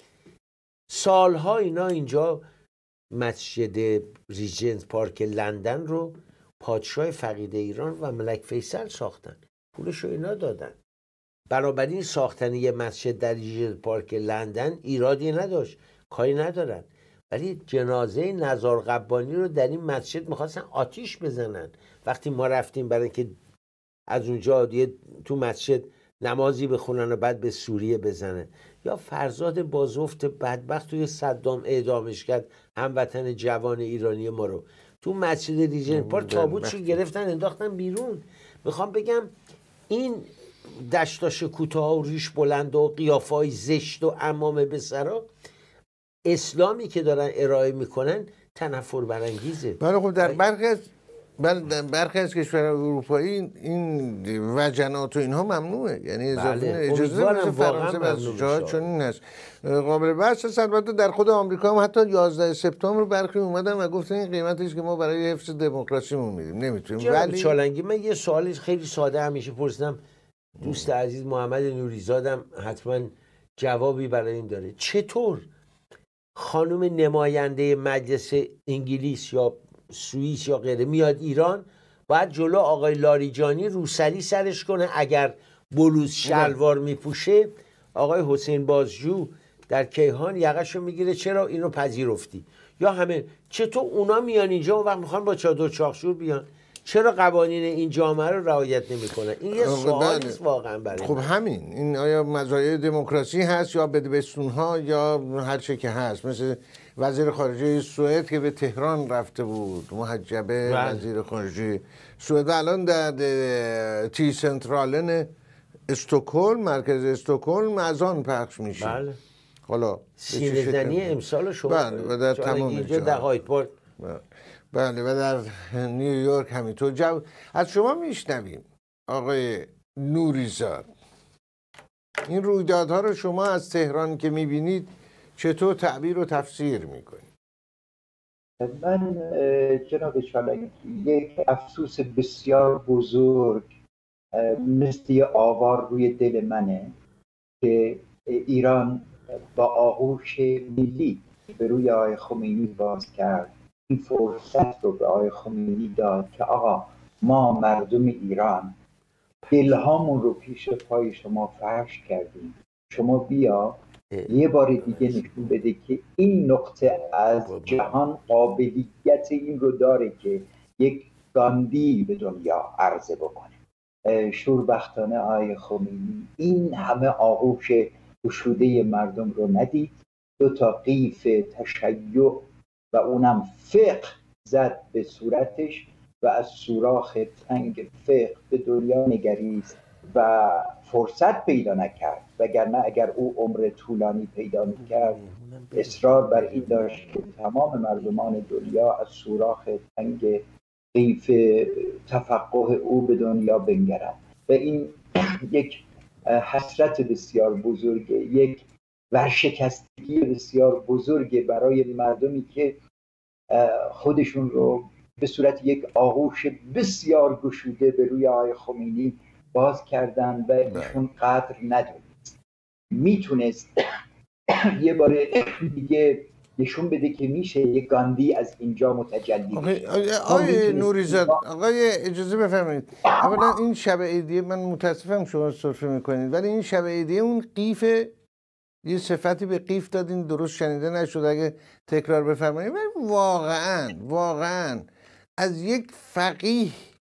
سالها اینا اینجا مسجد ریجنت پارک لندن رو پادشاه فقید ایران و ملک فیصل ساختن، پولشو اینا دادن. بنابراین ساختن یه مسجد در ریجنت پارک لندن ایرادی نداشت، کاری ندارن. ولی جنازه نزار قبانی رو در این مسجد میخواستن آتیش بزنن. وقتی ما رفتیم برای که از اونجا تو مسجد نمازی بخونن و بعد به سوریه بزنن. یا فرزاد بازفت بدبخت توی صدام اعدامش کرد، هموطن جوان ایرانی ما رو، تو مسجد ریجنت پارک تابوتشو گرفتن انداختن بیرون. میخوام بگم این دشتاش کوتاه و ریش بلند و قیافای زشت و عمامه به سرا، اسلامی که دارن ارائه میکنن تنفر برانگیزه. بله خب در برخی از کشورهای اروپایی این وجنات و اینها ممنوعه، یعنی اجازه مثل فرانسه و جاها چون این هست قابل بحث است. البته در خود آمریکا هم حتی 11 سپتامبر برخی اومدن و گفتن این قیمتش که ما برای حفظ دموکراسیمون میدیم، نمیتونیم. ولی چالنگی من یه سوالی خیلی ساده همیشه پرسیدم، دوست عزیز محمد نوریزادم حتما جوابی برای این داره. چطور خانم نماینده مجلس انگلیس یا سوئیس یا غیره میاد ایران، باید جلو آقای لاریجانی روسری سرش کنه؟ اگر بلوز شلوار میپوشه آقای حسین بازجو در کیهان یقشو میگیره چرا اینو پذیرفتی؟ یا همه، چطور اونا میان اینجا و وقت میخوان با چادر چاخشور بیان؟ چرا قوانین این جامعه رو رعایت نمیکنن؟ این یه سوالی است واقعا برای خب همین، این آیا مزایای دموکراسی هست یا بدبستون‌ها یا هر چه که هست؟ مثل وزیر خارجه سوئد که به تهران رفته بود، محجبه وزیر خارجه سوئد، الان در تی سنترالن استکهلم، مرکز استکهلم از آن پخش میشه. بله. حالا سینه‌زنی امسال شما. بله، و در تمام اینجا در هاید پارک. بله، و در نیویورک همینطور. از شما میشنویم آقای نوریزاد، این رویدادها رو شما از تهران که میبینید چطور تعبیر و تفسیر میکنید؟ من جناب چالکی یک افسوس بسیار بزرگ مثل آوار روی دل منه که ایران با آغوش ملی به روی آقای خمینی باز کرد. این فرصت رو به آقای خمینی داد که آقا ما مردم ایران دلهامون رو پیش پای شما فرش کردیم، شما بیا یه بار دیگه نشون بده که این نقطه از جهان قابلیت این رو داره که یک گاندی به دنیا عرضه بکنه. شوربختانه آقای خمینی این همه آغوش گشوده مردم رو ندید، 2 قیف تشیع و اونم فقه زد به صورتش و از سوراخ تنگ فقه به دنیا نگریست و فرصت پیدا نکرد، وگرنه اگر او عمر طولانی پیدا میکرد اصرار بر این داشت که تمام مردمان دنیا از سوراخ تنگ قیف تفقه او به دنیا بنگرند و این یک حسرت بسیار بزرگه، یک ورشکستگی بسیار بزرگه برای مردمی که خودشون رو به صورت یک آغوش بسیار گشوده به روی آقای خمینی باز کردن و ایشون قدر ندونست. میتونست یه بار دیگه نشون بده که میشه یک گاندی از اینجا متجلی بشه. آقای نوریزاد، آقای اجازه بفرمایید، اولا این شب عیدیه، من متاسفم شما سرفه میکنید، ولی این شب عیدیه اون قیف، یه صفتی به قیف دادین درست شنیده نشد، اگه تکرار بفرمایید. ولی واقعا از یک فقیه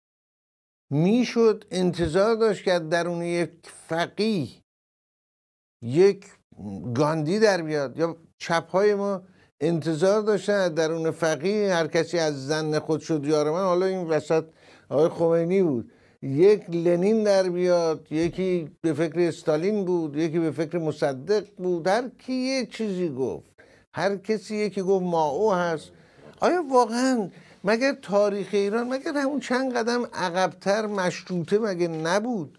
میشد انتظار داشت که درون یک فقیه یک گاندی در بیاد، یا چپهای ما انتظار داشتن درون فقیه هر کسی از زن خود شد یار من، حالا این وسط آقای خمینی بود، یک لنین در بیاد، یکی به فکر استالین بود، یکی به فکر مصدق بود، هر کی یه چیزی گفت، هر کسی یکی گفت مائو هست. آیا واقعا مگر تاریخ ایران مگر همون چند قدم عقبتر مشروطه مگه نبود؟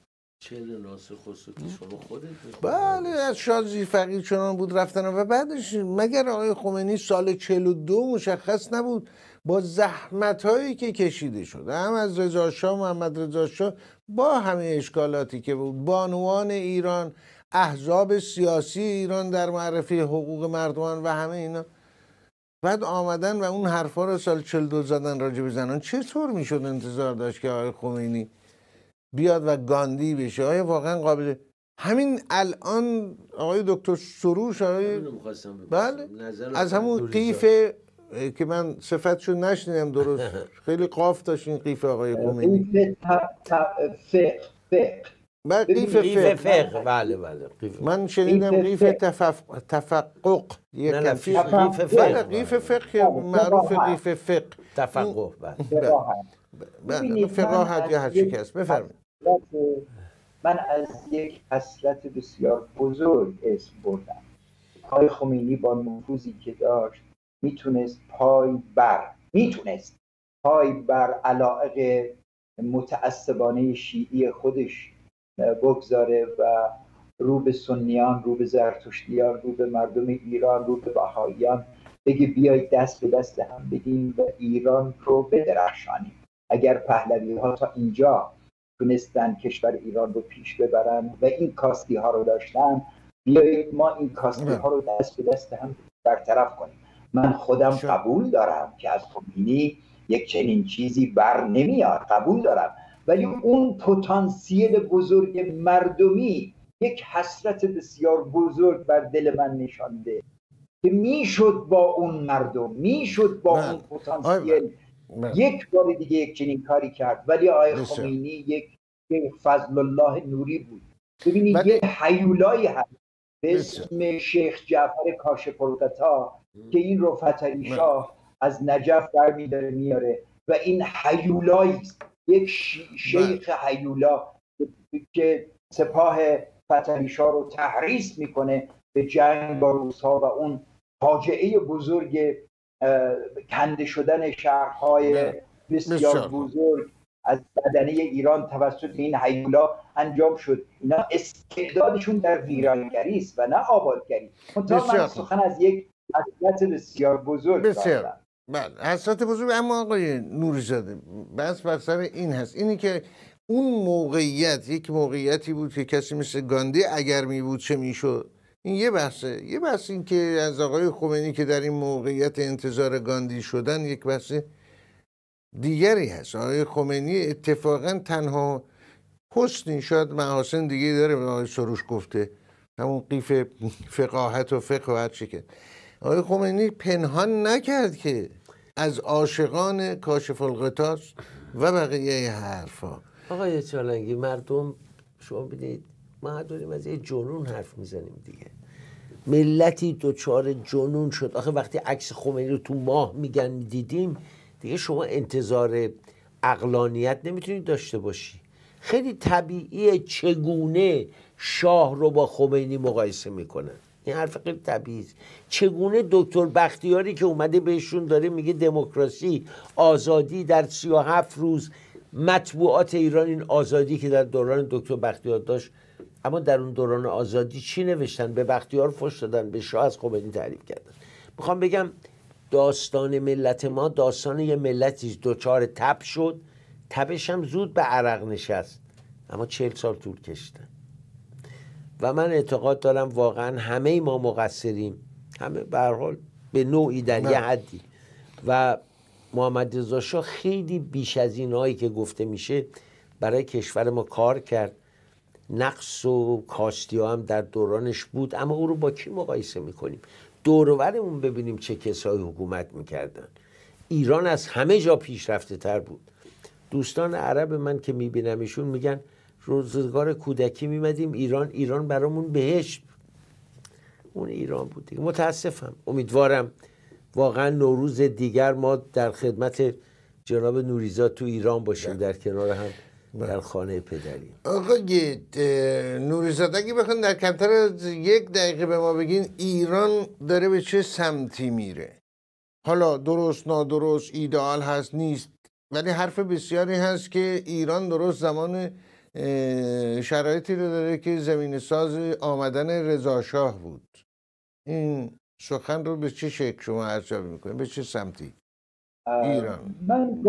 بله، از شازی فقیه چنان بود رفتن و بعدش مگر آقای خمینی سال 42 مشخص نبود با زحمت هایی که کشیده شده، هم از رضا شاه، محمد رضا شاه، با همه اشکالاتی که بود، بانوان ایران، احزاب سیاسی ایران در معرفی حقوق مردمان و همه اینا، بعد آمدن و اون حرفا رو سال 42 زدن راجع به زنان. چطور میشد انتظار داشت که آقای خمینی بیاد و گاندی بشه؟ آیا واقعا قابل همین الان آقای دکتر سروش، بله، از همون قیف که من صفتشو نشنیدم درست، خیلی قاف داشت این قیف آقای خمینی، قیف فقه، بله من شنیدم قیف تفقق، یک قیف فقه معروف، قیف فقه تفقه، بله، فقاهت یا هر چی که هست. بفرمایید. من از یک حسرت بسیار بزرگ اسم بردم. آقای خمینی با نفوذی که داشت میتونست پای بر علایق متعصبانه شیعی خودش بگذاره و رو به سنیان، رو به زرتشتیان، رو به مردم ایران، رو به بهائیان بگه بیایید دست به دست هم بدیم و ایران رو بدرخشانیم. اگر پهلوی ها تا اینجا تونستن کشور ایران رو پیش ببرن و این کاستی ها رو داشتن، بیایید ما این کاستی ها رو دست به دست هم برطرف کنیم. من خودم قبول دارم که از خمینی یک چنین چیزی بر نمیاد، قبول دارم، ولی اون پتانسیل بزرگ مردمی یک حسرت بسیار بزرگ بر دل من نشانده که میشد با اون مردم، میشد با اون پتانسیل یک بار دیگه یک چنین کاری کرد. ولی آقای خمینی یک فضل الله نوری بود. ببینید یه هیولایی هست به اسم شیخ جعفر کاشف الغطا که این رفعت علی شاه از نجف برمی‌داره میاره و این هیولایی است، یک شیخ هیولا که سپاه فتح علی شاه رو تحریض میکنه به جنگ با روس‌ها و اون فاجعه بزرگ کنده شدن شهرهای بسیار بزرگ از بدنه ایران توسط این هیولا انجام شد. اینا استعدادشون در ویرانگری است و نه آبادگری. من سخن از یک حسرت بسیار بزرگ دارم. حسرت بزرگ. اما آقای نوری‌زاده بس بر سر این هست، اینی که اون موقعیت یک موقعیتی بود که کسی مثل گاندی اگر می بود چه میشد. این یه بحثه. یه بحث این که از آقای خمینی که در این موقعیت انتظار گاندی شدن یک بحث دیگری هست. آقای خمینی اتفاقا تنها حسنی، شاید محاسن دیگه داره، آقای سروش گفته همون قیف فقاهت و فقه و هر چی که آقای خمینی پنهان نکرد که از عاشقان کاشف الغطا و بقیه حرفا. آقای چالنگی مردم شما ببینید ما داریم از یه جنون حرف میزنیم دیگه. ملتی دچار جنون شد. آخه وقتی عکس خمینی رو تو ماه میگن دیدیم دیگه شما انتظار عقلانیت نمیتونید داشته باشی. خیلی طبیعیه چگونه شاه رو با خمینی مقایسه میکنن. این حرف خیلی طبیعیه. چگونه دکتر بختیاری که اومده بهشون داره میگه دموکراسی، آزادی در 37 روز، مطبوعات ایران این آزادی که در دوران دکتر بختیار داشت، اما در اون دوران آزادی چی نوشتن؟ به بختیار فحش دادن، به شاه از خمینی تعریف کردن. میخوام بگم داستان ملت ما داستان یه ملتی دچار تب شد، تبش هم زود به عرق نشست، اما 40 سال طول کشیدن. و من اعتقاد دارم واقعا همه ما مقصریم، همه به هر حال به نوعی در یه حدی. و محمد رضا شاه خیلی بیش از اینایی که گفته میشه برای کشور ما کار کرد. نقص و کاستی‌ها هم در دورانش بود، اما او رو با کی مقایسه میکنیم؟ دور و برمون ببینیم چه کسایی حکومت میکردن. ایران از همه جا پیشرفته تر بود. دوستان عرب من که میبینمشون میگن روزگار کودکی میمدیم ایران برامون بهشت بود. اون ایران بود دیگه. متاسفم. امیدوارم واقعا نوروز دیگر ما در خدمت جناب نوریزاد تو ایران باشیم، در کنار هم در خانه پدری. آقای نوریزاد اگه بخواین در کمتر از 1 دقیقه به ما بگین ایران داره به چه سمتی میره؟ حالا درست نادرست ایدئال هست نیست، ولی حرف بسیاری هست که ایران درست زمان شرایطی رو داره که زمین ساز آمدن رضا شاه بود. این سخن رو به چه شکل شما ارزیابی میکنید؟ به چه سمتی ایران؟ من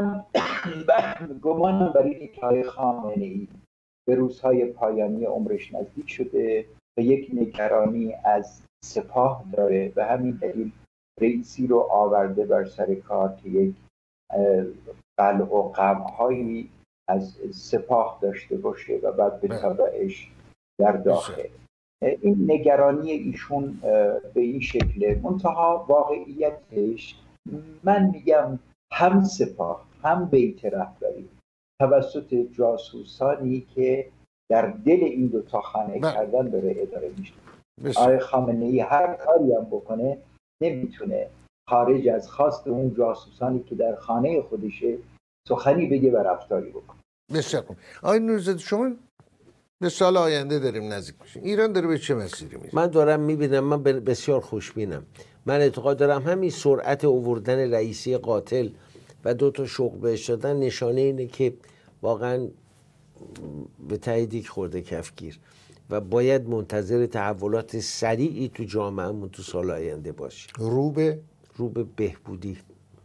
گمانم برای اینکه آقای خامنه‌ای به روزهای پایانی عمرش نزدیک شده و یک نگرانی از سپاه داره، به همین دلیل رئیسی رو آورده بر سر کار که یک قلع و قمع‌هایی از سپاه داشته باشه و بعد به تبعش در داخل. این نگرانی ایشون به این شکله. منتها واقعیتش من میگم هم سپاه هم بیت رهبری توسط جاسوسانی که در دل این دوتا خانه کردن داره اداره میشه. آقای خامنه‌ای هر کاری هم بکنه نمیتونه خارج از خواست اون جاسوسانی که در خانه خودشه سخنی بگه و رفتاری بکنه. بسیار خوب. آقای نوری‌زاده شما به سال آینده داریم نزدیک میشیم، ایران داره به چه مسیری میره؟ من دارم میبینم، من بسیار خوشبینم. من اعتقاد دارم همین سرعت آوردن رئیسی قاتل و 2 تا شوق بهش دادن نشانه اینه که واقعا به تایید خورده کفگیر و باید منتظر تحولات سریعی تو جامعهمون تو سال آینده باشیم. رو به بهبودی.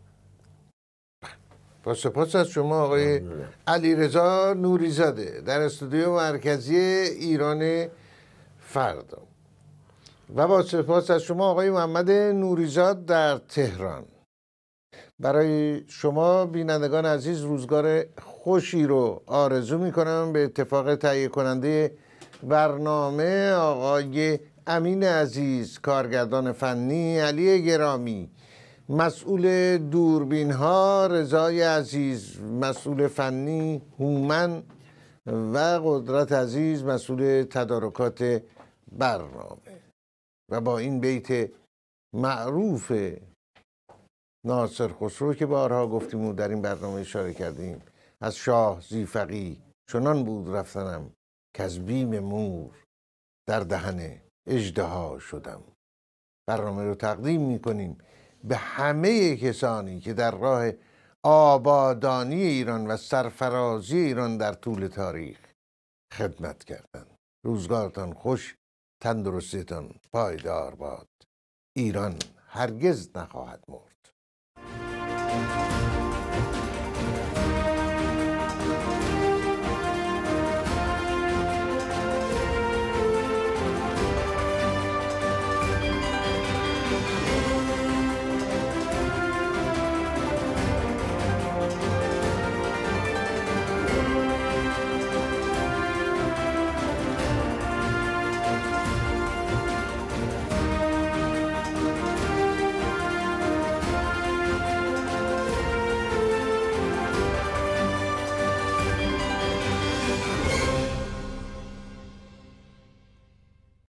با سپاس از شما آقای علیرضا نوری‌زاده در استودیو مرکزی ایران فردا و با سپاس از شما آقای محمد نوریزاد در تهران. برای شما بینندگان عزیز روزگار خوشی رو آرزو میکنم. به اتفاق تهیه کننده برنامه آقای امین عزیز کارگردان فنی، علی گرامی مسئول دوربین ها، رضای عزیز مسئول فنی، هومن و قدرت عزیز مسئول تدارکات برنامه. و با این بیت معروف ناصر خسرو که بارها گفتیم و در این برنامه اشاره کردیم، از شاه زیفقی چنان بود رفتنم که از بیم مور در دهن اژدها شدم. برنامه رو تقدیم میکنیم به همه کسانی که در راه آبادانی ایران و سرفرازی ایران در طول تاریخ خدمت کردند. روزگارتان خوش، تندرستیتان پایدار باد. ایران هرگز نخواهد مرد.